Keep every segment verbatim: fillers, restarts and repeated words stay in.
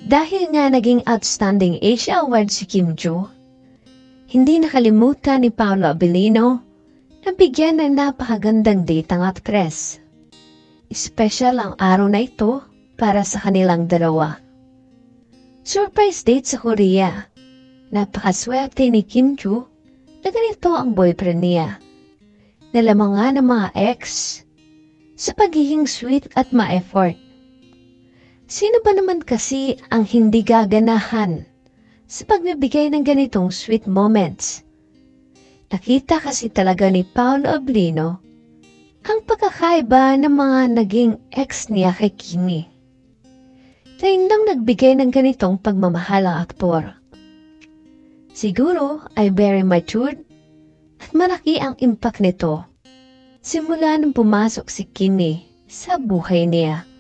Dahil nga naging Outstanding Asia Award si Kim Joo, hindi nakalimutan ni Paolo Abilino na bigyan ng napakagandang date ang aktres. Espesyal ang araw na ito para sa kanilang dalawa. Surprise date sa Korea. Napakaswerte ni Kim Joo na ganito ang boyfriend niya. Nalaman nga ng mga ex sa pagiging sweet at ma-effort. Sino ba naman kasi ang hindi gaganahan sa pagbibigay ng ganitong sweet moments? Nakita kasi talaga ni Paolo Abilino ang pagkakaiba ng mga naging ex niya kay Kimi. Dahil lang nagbigay ng ganitong pagmamahal ang aktor. Siguro ay very matured at malaki ang impact nito simula nang pumasok si Kimi sa buhay niya.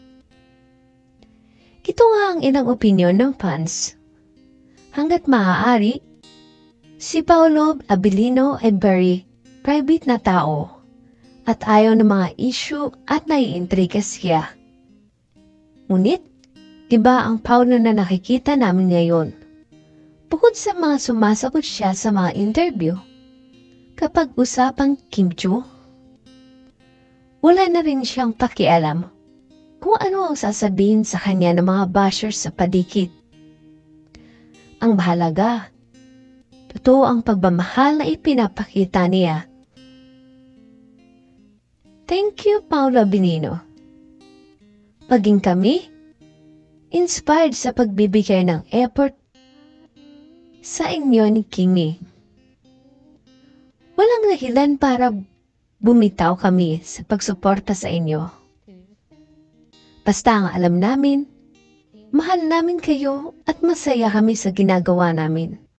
Ito nga ang ilang opinyon ng fans. Hanggat maaari, si Paolo Abilino ay very private na tao at ayaw ng mga issue at naiintriga siya. Ngunit, iba ang Paolo na nakikita namin ngayon. Bukod sa mga sumasagot siya sa mga interview, kapag usapang Kim Joo, wala na rin siyang pakialam kung ano ang sasabihin sa kanya ng mga bashers sa paligid. Ang mahalaga, totoo ang pagmamahal na ipinapakita niya. Thank you, Paolo Abilino. Maging kami, inspired sa pagbibigay ng effort sa inyo ni Kimi. Walang dahilan para bumitaw kami sa pagsuporta sa inyo. Basta ang alam namin, mahal namin kayo at masaya kami sa ginagawa namin.